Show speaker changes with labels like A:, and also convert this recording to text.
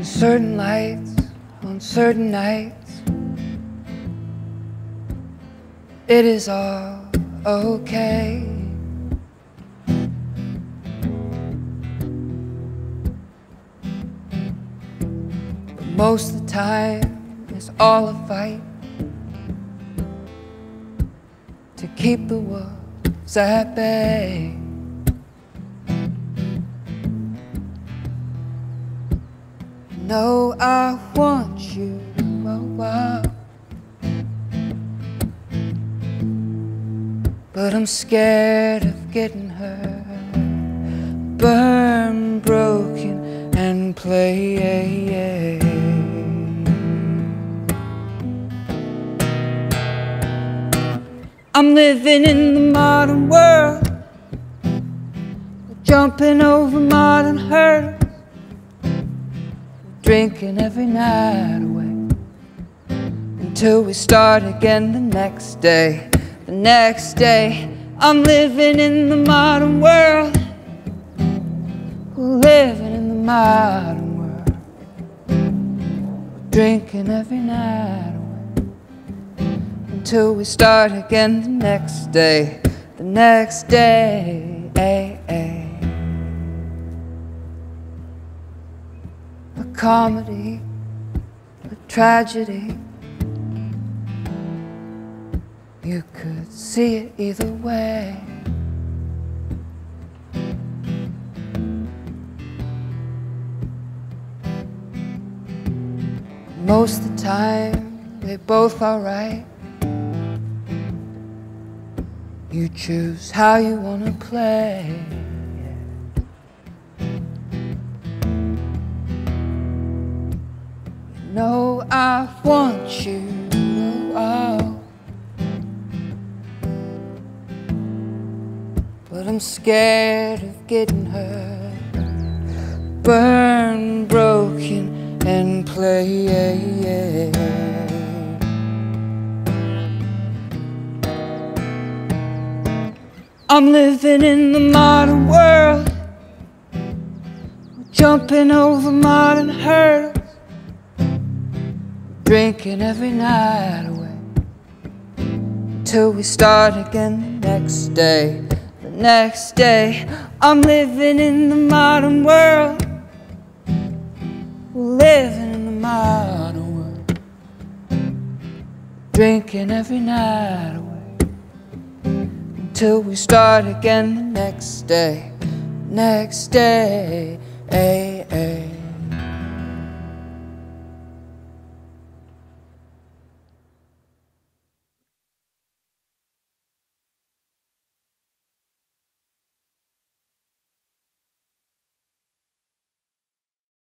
A: and certain lights on certain nights. It is all okay. But most of the time it's all a fight to keep the wolves at bay. No, I want you, oh, oh. But I'm scared of getting hurt, burned, broken, and played. I'm living in the modern world, jumping over modern hurdles, drinking every night away until we start again the next day. The next day, I'm living in the modern world, living in the modern world, drinking every night away until we start again the next day. The next day. A comedy, a tragedy. You could see it either way. Most of the time, they're both alright. You choose how you wanna play. You know I want you, oh. But I'm scared of getting hurt, burned, broken, and played. I'm living in the modern world, jumping over modern hurdles, drinking every night away till we start again the next day. The next day, I'm living in the modern world, living in the modern world, drinking every night away till we start again the next day. Next day.